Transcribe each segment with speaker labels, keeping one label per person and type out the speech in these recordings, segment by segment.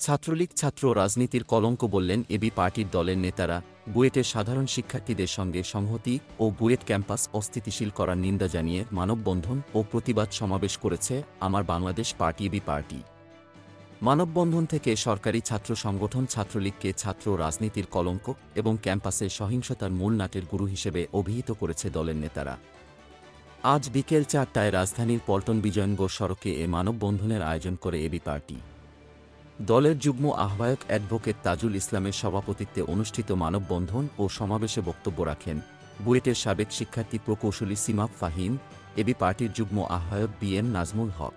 Speaker 1: ছাত্রলীগ ছাত্র রাজনীতির কলঙ্ক বললেন এবি পার্টির দলের নেতারা। বুয়েটের সাধারণ শিক্ষার্থীদের সঙ্গে সংহতি ও বুয়েট ক্যাম্পাস অস্থিতিশীল করার নিন্দা জানিয়ে মানববন্ধন ও প্রতিবাদ সমাবেশ করেছে আমার বাংলাদেশ পার্টি এবি পার্টি। মানববন্ধন থেকে সরকারি ছাত্র সংগঠন ছাত্রলীগকে ছাত্র রাজনীতির কলঙ্ক এবং ক্যাম্পাসে সহিংসতার মূল নাটের গুরু হিসেবে অভিহিত করেছে দলের নেতারা। আজ বিকেল ৪টায় রাজধানীর পল্টন বিজয়নগর সড়কে এ মানববন্ধনের আয়োজন করে এবি পার্টি। দলের যুগ্ম আহ্বায়ক অ্যাডভোকেট তাজুল ইসলামের সভাপতিত্বে অনুষ্ঠিত মানববন্ধন ও সমাবেশে বক্তব্য রাখেন বুয়েটের সাবেক শিক্ষার্থী প্রকৌশলী সিমাব ফাহিম, এবি পার্টির যুগ্ম আহ্বায়ক বিএম নাজমুল হক,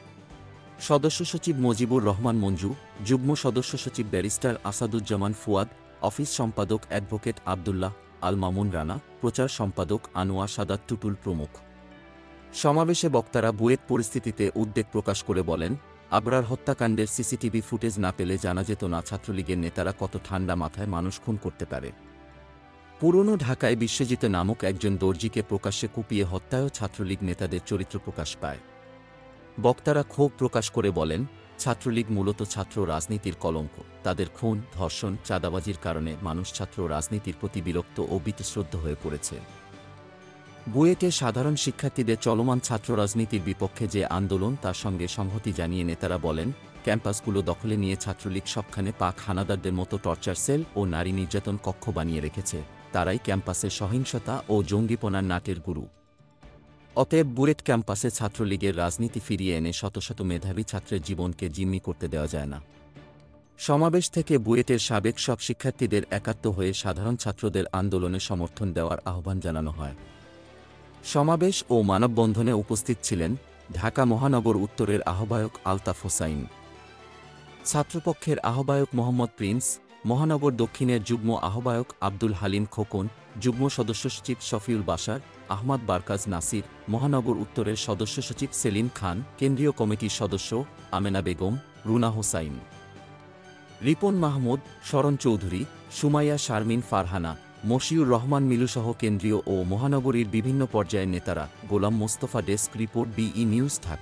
Speaker 1: সদস্য সচিব মজিবুর রহমান মঞ্জু, যুগ্ম সদস্য সচিব ব্যারিস্টার আসাদুজ্জামান ফুয়াদ, অফিস সম্পাদক অ্যাডভোকেট আবদুল্লাহ আল মামুন রানা, প্রচার সম্পাদক আনোয়ার সাদাত টুটুল প্রমুখ। সমাবেশে বক্তারা বুয়েট পরিস্থিতিতে উদ্বেগ প্রকাশ করে বলেন, আবরার হত্যাকাণ্ডের সিসিটিভি ফুটেজ না পেলে জানা যেত না ছাত্রলীগের নেতারা কত ঠান্ডা মাথায় মানুষ খুন করতে পারে। পুরনো ঢাকায় বিশ্বজিৎ নামক একজন দর্জিকে প্রকাশ্যে কুপিয়ে হত্যায়ও ছাত্রলীগ নেতাদের চরিত্র প্রকাশ পায়। বক্তারা ক্ষোভ প্রকাশ করে বলেন, ছাত্রলীগ মূলত ছাত্র রাজনীতির কলঙ্ক। তাদের খুন, ধর্ষণ, চাঁদাবাজির কারণে মানুষ ছাত্র রাজনীতির প্রতি বিরক্ত ও বীতশ্রদ্ধ হয়ে পড়েছে। বুয়েটে সাধারণ শিক্ষার্থীদের চলমান ছাত্র রাজনীতির বিপক্ষে যে আন্দোলন, তার সঙ্গে সংহতি জানিয়ে নেতারা বলেন, ক্যাম্পাসগুলো দখলে নিয়ে ছাত্রলীগ সবখানে পাক হানাদারদের মতো টর্চার সেল ও নারী নির্যাতন কক্ষ বানিয়ে রেখেছে। তারাই ক্যাম্পাসে সহিংসতা ও জঙ্গিপনার নাটের গুরু। অতএব বুয়েট ক্যাম্পাসে ছাত্রলীগের রাজনীতি ফিরিয়ে এনে শত শত মেধাবী ছাত্রের জীবনকে জিম্মি করতে দেওয়া যায় না। সমাবেশ থেকে বুয়েটের সাবেক সব শিক্ষার্থীদের একাত্ম হয়ে সাধারণ ছাত্রদের আন্দোলনে সমর্থন দেওয়ার আহ্বান জানানো হয়। সমাবেশ ও মানববন্ধনে উপস্থিত ছিলেন ঢাকা মহানগর উত্তরের আহ্বায়ক আলতাফ হোসাইন, ছাত্রপক্ষের আহ্বায়ক মোহাম্মদ প্রিন্স, মহানগর দক্ষিণের যুগ্ম আহ্বায়ক আব্দুল হালিম খোকন, যুগ্ম সদস্য সচিব শফিউল বাশার, আহমদ বারকাজ নাসির, মহানগর উত্তরের সদস্য সচিব সেলিম খান, কেন্দ্রীয় কমিটির সদস্য আমেনা বেগম, রুনা হোসাইন, রিপন মাহমুদ, শরণ চৌধুরী, সুমাইয়া শারমিন ফারহানা, মশিউর রহমান মিলুসহ কেন্দ্রীয় ও মহানগরীর বিভিন্ন পর্যায়ের নেতারা। Golam Mostafa, desk report, BE news, Dhaka.